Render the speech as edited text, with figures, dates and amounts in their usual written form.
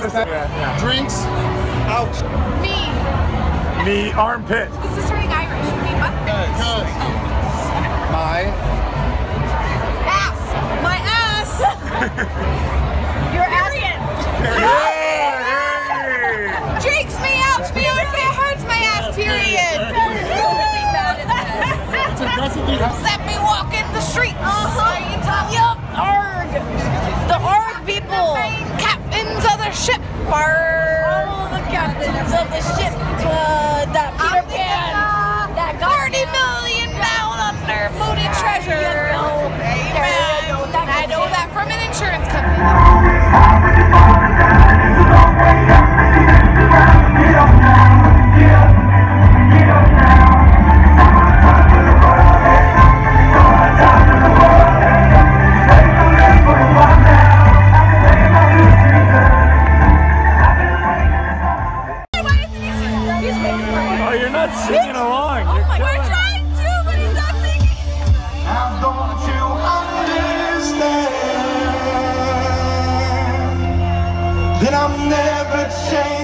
Drinks. Ouch. Me armpit. This is turning Irish. Me what? My ass. My ass. Your period. Jinx me, ouch me, it hurts my ass, period. You're really bad at this. Let me walk in the streets. Yup, ARG. The ARG people. Captains of the ship. ARG. Oh, the captains of the ship. That Peter Pan. That 30 million down under booty treasure. I know that from an insurance company. Oh, you're not singing along. We're trying to, but he's not singing. Now don't you understand that I'm never changing?